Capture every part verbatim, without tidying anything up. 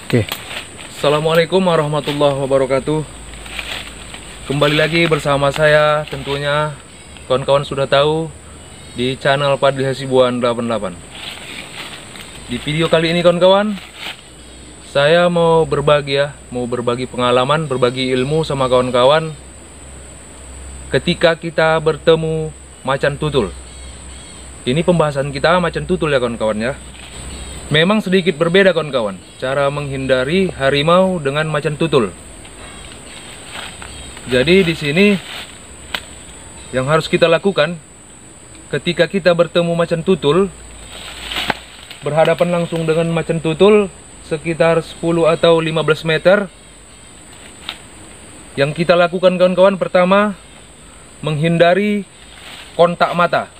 Oke. Assalamualaikum warahmatullahi wabarakatuh. Kembali lagi bersama saya, tentunya kawan-kawan sudah tahu, di channel Fadli Hasibuan delapan puluh delapan. Di video kali ini kawan-kawan, saya mau berbagi ya, mau berbagi pengalaman, berbagi ilmu sama kawan-kawan ketika kita bertemu macan tutul. Ini pembahasan kita macan tutul ya kawan-kawan ya. Memang sedikit berbeda kawan-kawan cara menghindari harimau dengan macan tutul. Jadi di sini yang harus kita lakukan ketika kita bertemu macan tutul, berhadapan langsung dengan macan tutul sekitar sepuluh atau lima belas meter. Yang kita lakukan kawan-kawan, pertama menghindari kontak mata.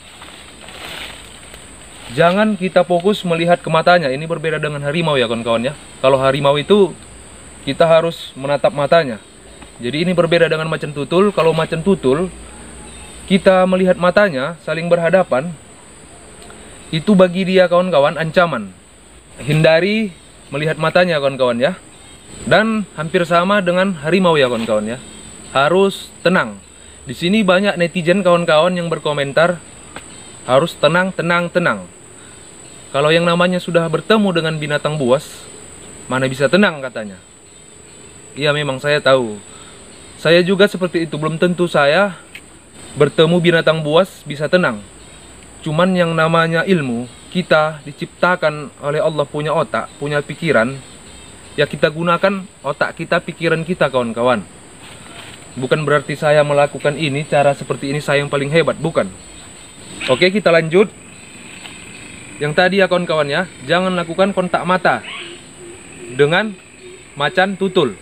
Jangan kita fokus melihat ke matanya. Ini berbeda dengan harimau ya kawan-kawan ya. Kalau harimau itu kita harus menatap matanya. Jadi ini berbeda dengan macan tutul. Kalau macan tutul kita melihat matanya, saling berhadapan, itu bagi dia kawan-kawan ancaman. Hindari melihat matanya kawan-kawan ya. Dan hampir sama dengan harimau ya kawan-kawan ya. Harus tenang. Di sini banyak netizen kawan-kawan yang berkomentar harus tenang, tenang, tenang. Kalau yang namanya sudah bertemu dengan binatang buas, mana bisa tenang katanya. Iya memang saya tahu. Saya juga seperti itu. Belum tentu saya bertemu binatang buas bisa tenang. Cuman yang namanya ilmu, kita diciptakan oleh Allah punya otak, punya pikiran. Ya kita gunakan otak kita, pikiran kita kawan-kawan. Bukan berarti saya melakukan ini, cara seperti ini saya yang paling hebat, bukan. Oke, kita lanjut. Yang tadi ya kawan-kawan ya, jangan lakukan kontak mata dengan macan tutul.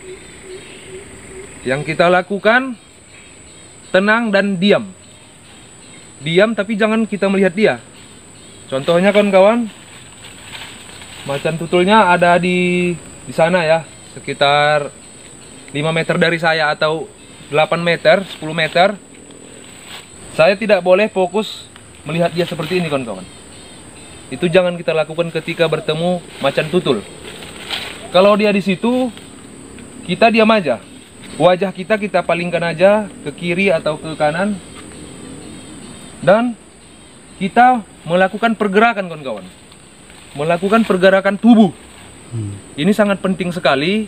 Yang kita lakukan tenang dan diam. Diam tapi jangan kita melihat dia. Contohnya kawan-kawan, macan tutulnya ada di di sana ya, sekitar lima meter dari saya atau delapan meter, sepuluh meter. Saya tidak boleh fokus melihat dia seperti ini kawan-kawan. Itu jangan kita lakukan ketika bertemu macan tutul. Kalau dia di situ, kita diam aja. Wajah kita kita palingkan aja ke kiri atau ke kanan. Dan kita melakukan pergerakan kawan-kawan. Melakukan pergerakan tubuh. Hmm. Ini sangat penting sekali.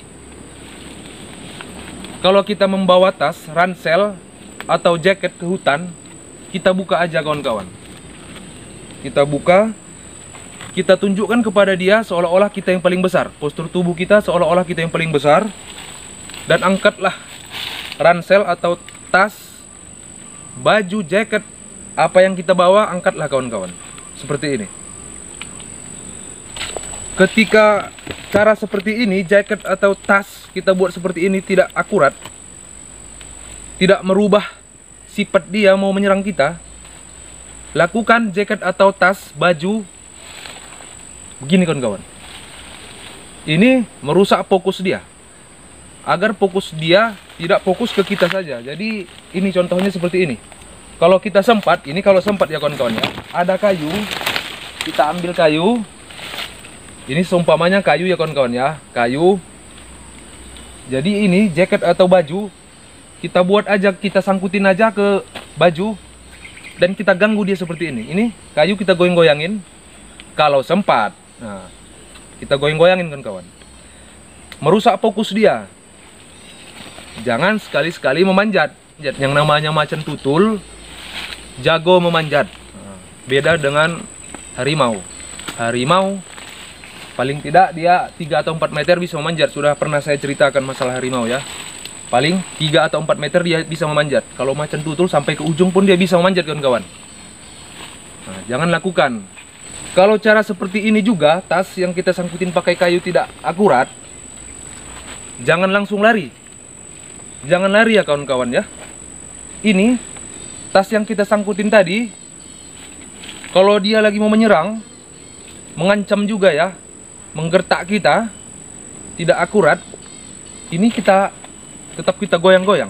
Kalau kita membawa tas, ransel, atau jaket ke hutan, kita buka aja kawan-kawan. Kita buka, kita tunjukkan kepada dia seolah-olah kita yang paling besar. Postur tubuh kita seolah-olah kita yang paling besar. Dan angkatlah ransel atau tas, baju, jaket, apa yang kita bawa, angkatlah kawan-kawan. Seperti ini. Ketika cara seperti ini, jaket atau tas kita buat seperti ini tidak akurat, tidak merubah sifat dia mau menyerang kita, lakukan jaket atau tas, baju begini kawan-kawan. Ini merusak fokus dia. Agar fokus dia tidak fokus ke kita saja. Jadi ini contohnya seperti ini. Kalau kita sempat, ini kalau sempat ya kawan-kawan ya, ada kayu, kita ambil kayu. Ini seumpamanya kayu ya kawan-kawan ya, kayu. Jadi ini jaket atau baju kita buat aja, kita sangkutin aja ke baju dan kita ganggu dia seperti ini. Ini kayu kita goyang-goyangin kalau sempat. Nah, kita goyang-goyangin kawan-kawan. Merusak fokus dia. Jangan sekali-sekali memanjat. Yang namanya macan tutul jago memanjat. Nah, beda dengan harimau. Harimau paling tidak dia tiga atau empat meter bisa memanjat. Sudah pernah saya ceritakan masalah harimau ya. Paling tiga atau empat meter dia bisa memanjat. Kalau macan tutul sampai ke ujung pun dia bisa memanjat kawan-kawan. Nah, jangan lakukan. Kalau cara seperti ini juga, tas yang kita sangkutin pakai kayu tidak akurat, jangan langsung lari. Jangan lari ya kawan-kawan ya. Ini tas yang kita sangkutin tadi, kalau dia lagi mau menyerang, mengancam juga ya, menggertak kita, tidak akurat, ini kita tetap kita goyang-goyang.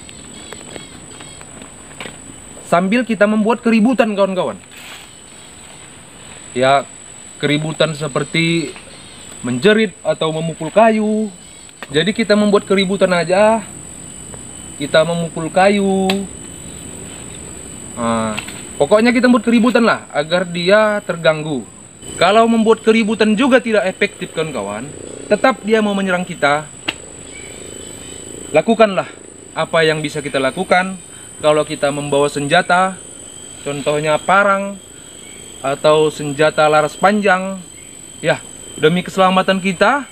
Sambil kita membuat keributan kawan-kawan. Ya, keributan seperti menjerit atau memukul kayu. Jadi kita membuat keributan aja, kita memukul kayu. Nah, pokoknya kita membuat keributan lah agar dia terganggu. Kalau membuat keributan juga tidak efektif kawan-kawan, tetap dia mau menyerang kita, lakukanlah apa yang bisa kita lakukan. Kalau kita membawa senjata, contohnya parang atau senjata laras panjang, ya demi keselamatan kita,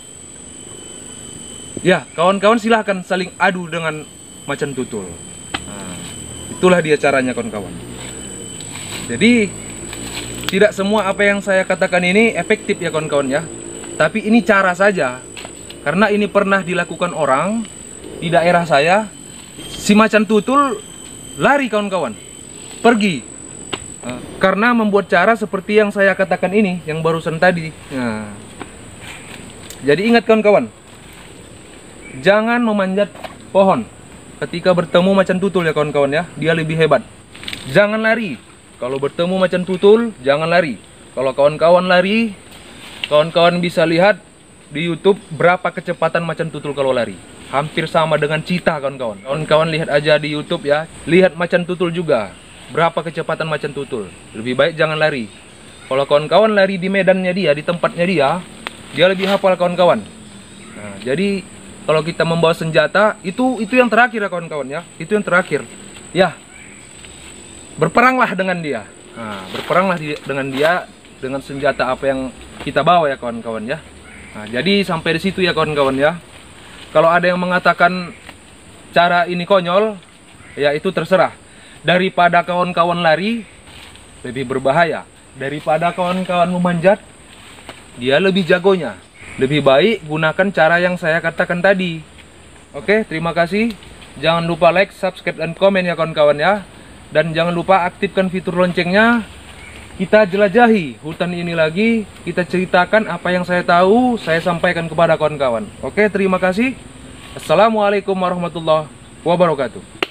ya kawan-kawan silahkan saling adu dengan macan tutul. Nah, itulah dia caranya kawan-kawan. Jadi tidak semua apa yang saya katakan ini efektif ya kawan-kawan ya. Tapi ini cara saja, karena ini pernah dilakukan orang di daerah saya. Si macan tutul lari kawan-kawan, pergi, nah, karena membuat cara seperti yang saya katakan ini, yang barusan tadi. Nah, jadi ingat kawan-kawan, jangan memanjat pohon ketika bertemu macan tutul ya kawan-kawan ya. Dia lebih hebat. Jangan lari. Kalau bertemu macan tutul, jangan lari. Kalau kawan-kawan lari, kawan-kawan bisa lihat di YouTube berapa kecepatan macan tutul kalau lari. Hampir sama dengan cheetah kawan-kawan. Kawan-kawan lihat aja di YouTube ya. Lihat macan tutul juga. Berapa kecepatan macan tutul. Lebih baik jangan lari. Kalau kawan-kawan lari di medannya dia, di tempatnya dia, dia lebih hafal kawan-kawan. Nah, jadi kalau kita membawa senjata, itu itu yang terakhir ya kawan-kawan ya. Itu yang terakhir. Ya. Berperanglah dengan dia. Nah, berperanglah di, dengan dia dengan senjata apa yang kita bawa ya kawan-kawan ya. Nah, jadi sampai di situ ya kawan-kawan ya. Kalau ada yang mengatakan cara ini konyol, ya itu terserah. Daripada kawan-kawan lari, lebih berbahaya. Daripada kawan-kawan memanjat, dia lebih jagonya. Lebih baik gunakan cara yang saya katakan tadi. Oke, terima kasih. Jangan lupa like, subscribe, dan komen ya kawan-kawan ya. Dan jangan lupa aktifkan fitur loncengnya. Kita jelajahi hutan ini lagi, kita ceritakan apa yang saya tahu, saya sampaikan kepada kawan-kawan. Oke, terima kasih. Assalamualaikum warahmatullahi wabarakatuh.